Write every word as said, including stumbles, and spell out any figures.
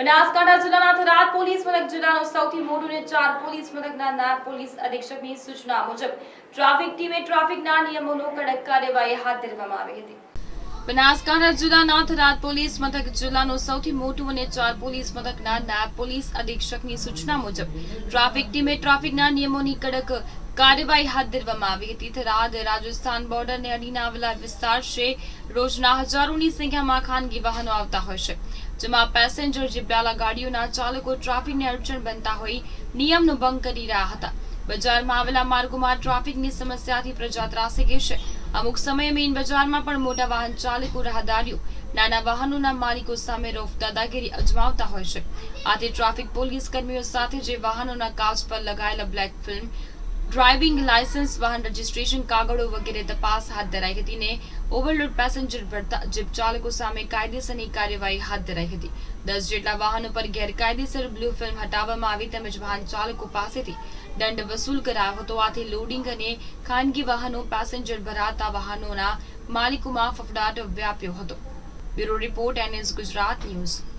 બનાસકાંઠા જિલ્લાના થરાદ પોલીસ મથક જિલ્લાનો સૌથી મોટું અને ચાર પોલીસ મથકના નાયબ પોલીસ અધિક્ષકની સૂચના મુજબ ટ્રાફિક ટીમે ટ્રાફિકના નિયમોનો કડક કાર્યવાહી હાથ ધરવામાં આવી હતી। બનાસકાંઠા જિલ્લાના થરાદ પોલીસ મથક જિલ્લાનો સૌથી મોટું અને ચાર પોલીસ મથકના નાયબ પોલીસ અધિક્ષકની સૂચના મુજબ ટ્રાફિક ટીમે ટ્રાફિકના નિયમોની કડક કાર્યવાહી હાથ ધરવામાં આવી હતી। થરાદ રાજસ્થાન બોર્ડરને અડીને આવેલા વિસ્તાર છે। રોજના હજારોની સંખ્યામાં ખાનગી વાહનો આવતા હોય છે, જેમાં પેસેન્જર જીપડાલા ગાડીઓના ચાલકો ટ્રાફિકને અડચણ બનતા હોય નિયમનો ભંગ કરી રહ્યા હતા। બજારમાં આવેલા માર્ગોમાં ટ્રાફિકની સમસ્યાથી પ્રજા ત્રાસી ગઈ છે। અમુક સમયે મેઇન બજારમાં પણ મોટા વાહન ચાલકો રાહદારીઓ નાના વાહનોના માલિકો સામે રોફ દાદાગીરી અજમાવતા હોય છે। આથી ટ્રાફિક પોલીસ કર્મીઓ સાથે જે વાહનોના કાચ પર લગાયેલા બ્લેક ફિલ્મ, ડ્રાઇવિંગ લાયસન્સ, વાહન રજીસ્ટ્રેશન કાગળો વગેરે તપાસ હાથ ધરાઈ હતી ને ઓવરલોડ પેસેન્જર ભરતા જીપ ચાલકો સામે કાયદેસરની કાર્યવાહી હાથ ધરાઈ હતી। દસ જેટલા વાહનો પર ગેરકાયદેસર બ્લુ ફિલ્મ હટાવવામાં આવી તેમજ વાહન ચાલકો પાસેથી દંડ વસૂલ કરાયો હતો। આથી લોડિંગ અને ખાનગી વાહનો પેસેન્જર ભરાતા વાહનોના માલિકોમાં ફફડાટ વ્યાપ્યો હતો। Bureau report NS Gujarat news.